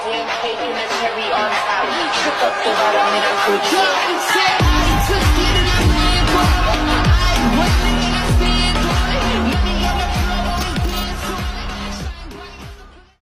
Jam cake and a cherry on top. Shook up the bottom and I put